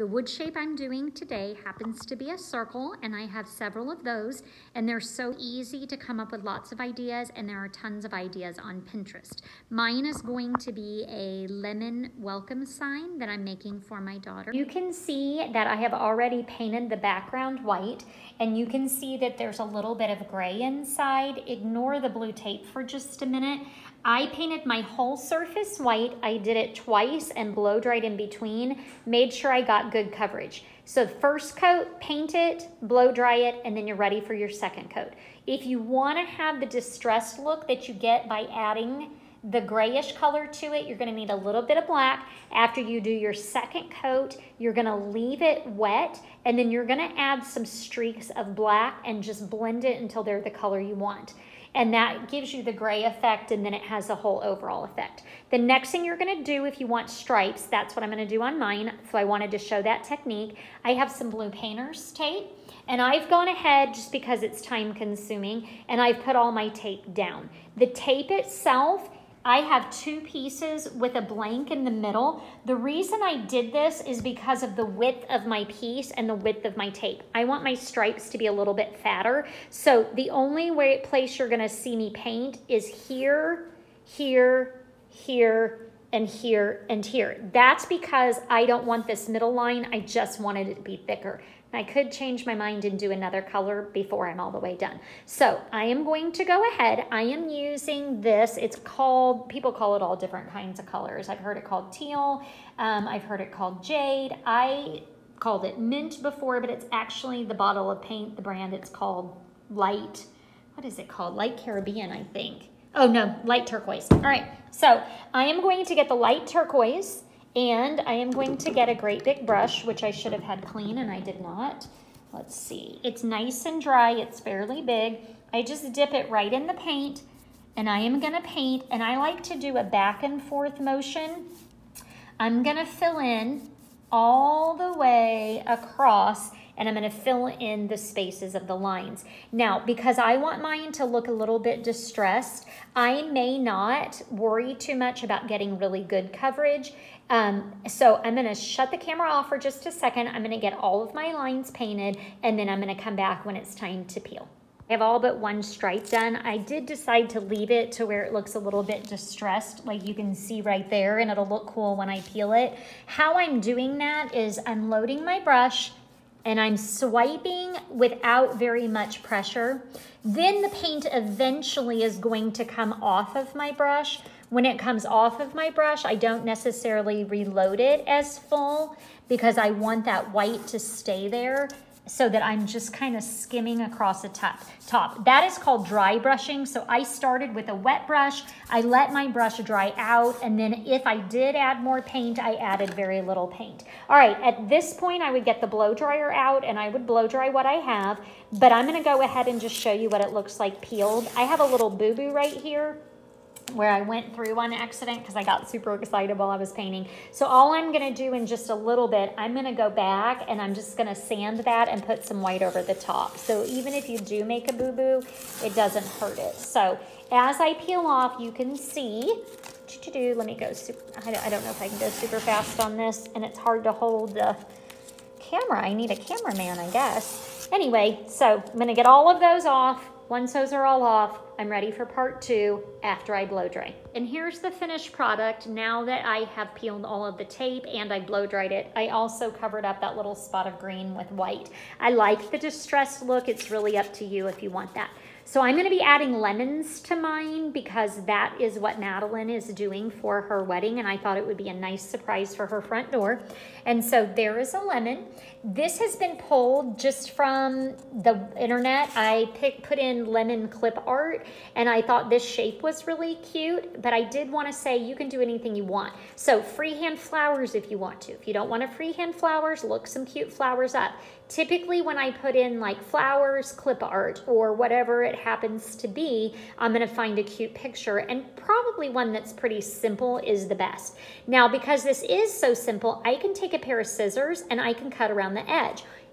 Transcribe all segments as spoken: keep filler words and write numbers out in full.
The wood shape I'm doing today happens to be a circle, and I have several of those, and they're so easy to come up with lots of ideas, and there are tons of ideas on Pinterest. Mine is going to be a lemon welcome sign that I'm making for my daughter. You can see that I have already painted the background white, and you can see that there's a little bit of gray inside. Ignore the blue tape for just a minute. I painted my whole surface white. I did it twice and blow dried in between, made sure I got good coverage. So first coat, paint it, blow dry it, and then you're ready for your second coat. If you want to have the distressed look that you get by adding the grayish color to it, you're going to need a little bit of black. After you do your second coat, you're going to leave it wet, and then you're going to add some streaks of black and just blend it until they're the color you want. And that gives you the gray effect, and then it has a whole overall effect. The next thing you're gonna do if you want stripes, that's what I'm gonna do on mine, so I wanted to show that technique. I have some blue painter's tape, and I've gone ahead, just because it's time consuming, and I've put all my tape down. The tape itself, I have two pieces with a blank in the middle. The reason I did this is because of the width of my piece and the width of my tape. I want my stripes to be a little bit fatter. So the only way, place you're gonna see me paint is here, here, here, and here, and here. That's because I don't want this middle line. I just wanted it to be thicker. I could change my mind and do another color before I'm all the way done. So I am going to go ahead. I am using this. It's called, people call it all different kinds of colors. I've heard it called teal. Um, I've heard it called jade. I called it mint before, but it's actually the bottle of paint, the brand, it's called light, what is it called? Light Caribbean, I think. Oh no, light turquoise. All right, so I am going to get the light turquoise, and I am going to get a great big brush, which I should have had clean and I did not. Let's see. It's nice and dry. It's fairly big. I just dip it right in the paint, and I am going to paint, and I like to do a back and forth motion. I'm going to fill in all the way across, and I'm going to fill in the spaces of the lines. Now, because I want mine to look a little bit distressed, I may not worry too much about getting really good coverage. Um, so I'm going to shut the camera off for just a second. I'm going to get all of my lines painted, and then I'm going to come back when it's time to peel. I have all but one stripe done. I did decide to leave it to where it looks a little bit distressed, like you can see right there, and it'll look cool when I peel it. How I'm doing that is I'm loading my brush, and I'm swiping without very much pressure. Then the paint eventually is going to come off of my brush. When it comes off of my brush, I don't necessarily reload it as full because I want that white to stay there, so that I'm just kind of skimming across the top. top. That is called dry brushing. So I started with a wet brush. I let my brush dry out, and then if I did add more paint, I added very little paint. All right, at this point, I would get the blow dryer out, and I would blow dry what I have, but I'm gonna go ahead and just show you what it looks like peeled. I have a little boo-boo right here where I went through on accident because I got super excited while I was painting. So all I'm gonna do in just a little bit, I'm gonna go back and I'm just gonna sand that and put some white over the top. So even if you do make a boo-boo, it doesn't hurt it. So as I peel off, you can see, let me go, super, I don't know if I can go super fast on this, and it's hard to hold the camera. I need a cameraman, I guess. Anyway, so I'm gonna get all of those off. Once those are all off, I'm ready for part two after I blow dry. And here's the finished product now that I have peeled all of the tape and I blow dried it. I also covered up that little spot of green with white. I like the distressed look. It's really up to you if you want that. So I'm gonna be adding lemons to mine because that is what Madeline is doing for her wedding, and I thought it would be a nice surprise for her front door. And so there is a lemon. This has been pulled just from the internet. I pick, put in lemon clip art, and I thought this shape was really cute, but I did wanna say you can do anything you want. So freehand flowers if you want to. If you don't want to freehand flowers, look some cute flowers up. Typically when I put in like flowers, clip art, or whatever it happens to be, I'm gonna find a cute picture, and probably one that's pretty simple is the best. Now, because this is so simple, I can take a pair of scissors and I can cut around the edge.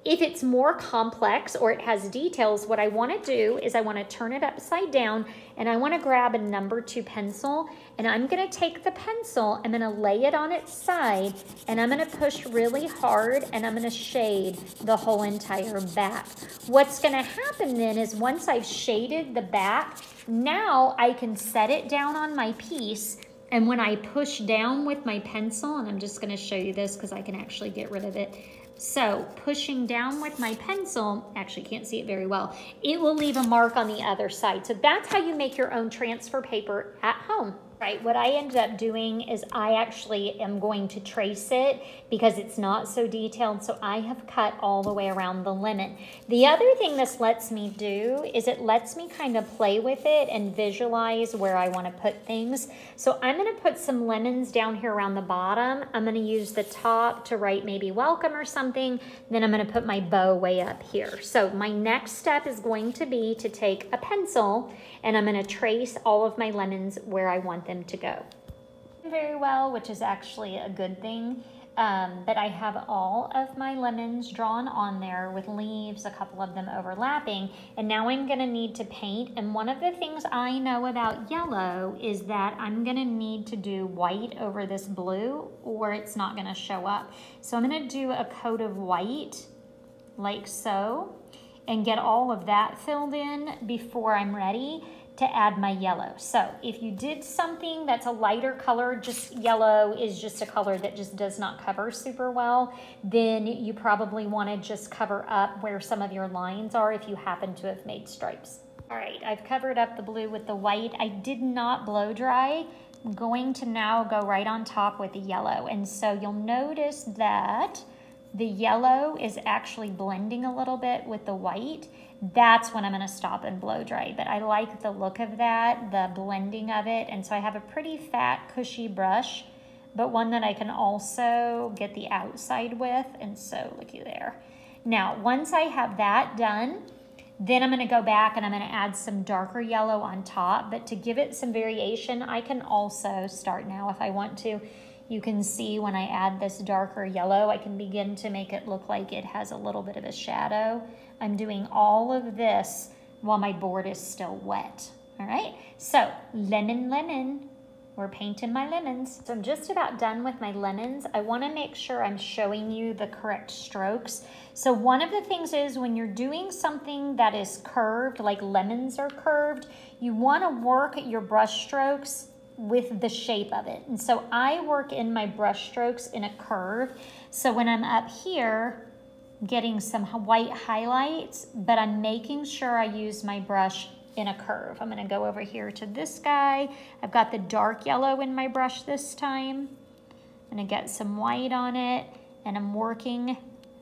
if it's more complex or it has details, what I want to do is I want to turn it upside down and I want to grab a number two pencil and I'm going to take the pencil, I'm going to lay it on its side and I'm going to push really hard and I'm going to shade the whole entire back. What's going to happen then is once I've shaded the back, now I can set it down on my piece, and when I push down with my pencil, and I'm just going to show you this because I can actually get rid of it. So pushing down with my pencil, actually can't see it very well, it will leave a mark on the other side. So that's how you make your own transfer paper at home. Right, what I ended up doing is I actually am going to trace it because it's not so detailed, so I have cut all the way around the lemon. The other thing this lets me do is it lets me kind of play with it and visualize where I want to put things. So I'm going to put some lemons down here around the bottom. I'm going to use the top to write maybe welcome or something. Then I'm going to put my bow way up here. So my next step is going to be to take a pencil and I'm going to trace all of my lemons where I want them to go. Very well, which is actually a good thing. Um, but I have all of my lemons drawn on there with leaves, a couple of them overlapping, and now I'm going to need to paint. And one of the things I know about yellow is that I'm going to need to do white over this blue or it's not going to show up. So I'm going to do a coat of white like so and get all of that filled in before I'm ready to add my yellow. So if you did something that's a lighter color, just yellow is just a color that just does not cover super well, then you probably want to just cover up where some of your lines are if you happen to have made stripes. All right, I've covered up the blue with the white. I did not blow dry. I'm going to now go right on top with the yellow. And so you'll notice that the yellow is actually blending a little bit with the white. That's when I'm going to stop and blow dry. But I like the look of that, the blending of it. And so I have a pretty fat, cushy brush, but one that I can also get the outside with. And so looky there. Now, once I have that done, then I'm going to go back and I'm going to add some darker yellow on top. But to give it some variation, I can also start now if I want to. You can see when I add this darker yellow, I can begin to make it look like it has a little bit of a shadow. I'm doing all of this while my board is still wet. All right, so lemon, lemon. We're painting my lemons. So I'm just about done with my lemons. I want to make sure I'm showing you the correct strokes. So one of the things is when you're doing something that is curved, like lemons are curved, you want to work your brush strokes with the shape of it. And so I work in my brush strokes in a curve. So when I'm up here getting some white highlights, but I'm making sure I use my brush in a curve. I'm going to go over here to this guy. I've got the dark yellow in my brush this time. I'm going to get some white on it and I'm working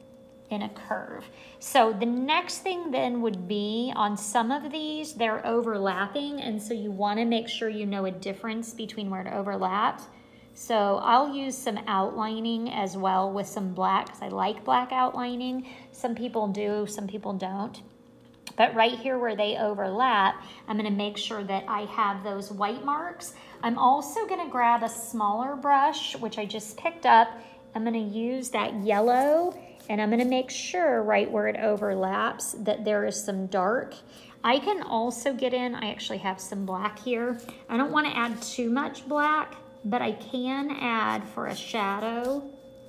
in a curve. So the next thing then would be on some of these, they're overlapping. And so you want to make sure you know a difference between where it overlaps. So I'll use some outlining as well with some black because I like black outlining. Some people do, some people don't. But right here where they overlap, I'm going to make sure that I have those white marks. I'm also going to grab a smaller brush, which I just picked up. I'm going to use that yellow and I'm going to make sure right where it overlaps that there is some dark. I can also get in, I actually have some black here. I don't want to add too much black, but I can add for a shadow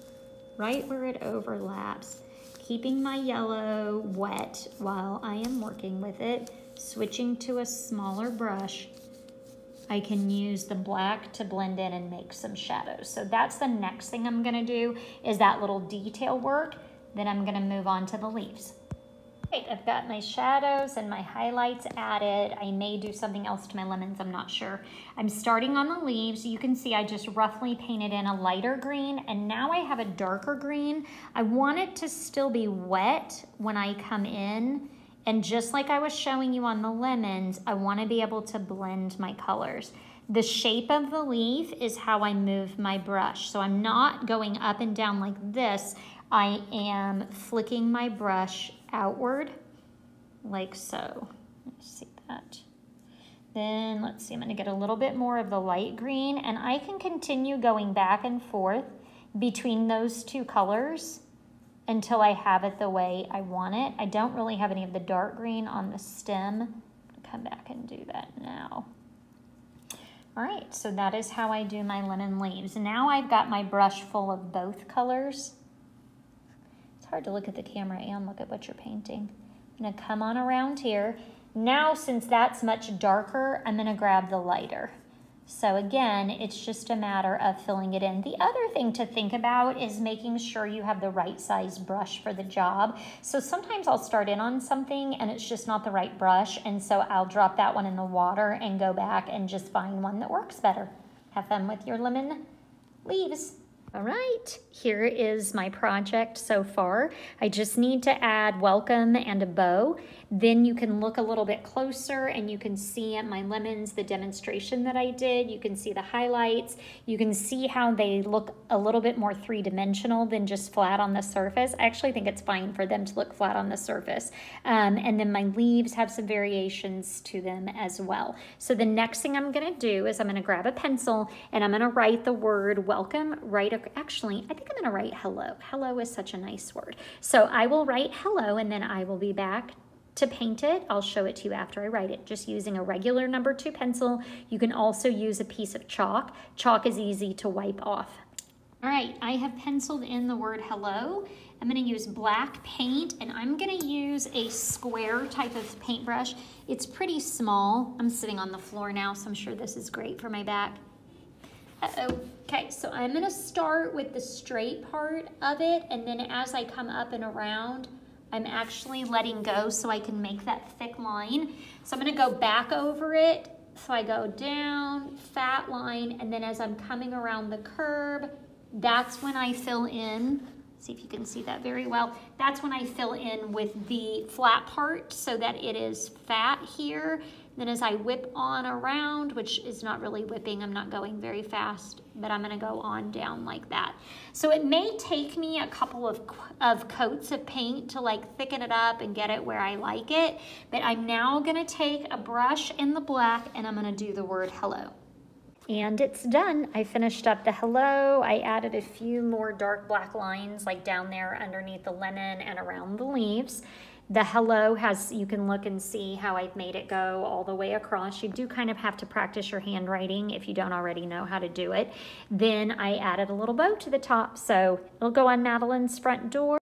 right where it overlaps. Keeping my yellow wet while I am working with it, switching to a smaller brush, I can use the black to blend in and make some shadows. So that's the next thing I'm gonna do is that little detail work. Then I'm gonna move on to the leaves. Right, I've got my shadows and my highlights added. I may do something else to my lemons, I'm not sure. I'm starting on the leaves. You can see I just roughly painted in a lighter green and now I have a darker green. I want it to still be wet when I come in. And just like I was showing you on the lemons, I want to be able to blend my colors. The shape of the leaf is how I move my brush. So I'm not going up and down like this. I am flicking my brush outward like so. Let's see that. Then let's see, I'm going to get a little bit more of the light green and I can continue going back and forth between those two colors until I have it the way I want it. I don't really have any of the dark green on the stem. I'm gonna come back and do that now. All right, so that is how I do my lemon leaves. Now I've got my brush full of both colors. It's hard to look at the camera and look at what you're painting. I'm gonna come on around here. Now, since that's much darker, I'm gonna grab the lighter. So again, it's just a matter of filling it in. The other thing to think about is making sure you have the right size brush for the job. So sometimes I'll start in on something and it's just not the right brush, and so I'll drop that one in the water and go back and just find one that works better. Have fun with your lemon leaves. All right, here is my project so far. I just need to add welcome and a bow. Then you can look a little bit closer and you can see my lemons, the demonstration that I did. You can see the highlights. You can see how they look a little bit more three-dimensional than just flat on the surface. I actually think it's fine for them to look flat on the surface. Um, and then my leaves have some variations to them as well. So the next thing I'm gonna do is I'm gonna grab a pencil and I'm gonna write the word welcome right across. Actually, I think I'm gonna write hello. Hello is such a nice word. So I will write hello and then I will be back to paint it. I'll show it to you after I write it, just using a regular number two pencil. You can also use a piece of chalk. Chalk is easy to wipe off. All right, I have penciled in the word hello. I'm gonna use black paint and I'm gonna use a square type of paintbrush. It's pretty small. I'm sitting on the floor now, so I'm sure this is great for my back. Uh-oh. Okay, so I'm gonna start with the straight part of it, and then as I come up and around, I'm actually letting go so I can make that thick line. So I'm gonna go back over it. So I go down, fat line, and then as I'm coming around the curb, that's when I fill in. See if you can see that very well. That's when I fill in with the flat part so that it is fat here. Then as I whip on around, which is not really whipping, I'm not going very fast, but I'm gonna go on down like that. So it may take me a couple of, of coats of paint to like thicken it up and get it where I like it, but I'm now gonna take a brush in the black and I'm gonna do the word hello. And it's done. I finished up the hello. I added a few more dark black lines like down there underneath the lemon and around the leaves. The hello has, you can look and see how I've made it go all the way across. You do kind of have to practice your handwriting if you don't already know how to do it. Then I added a little bow to the top, so it'll go on Madeline's front door.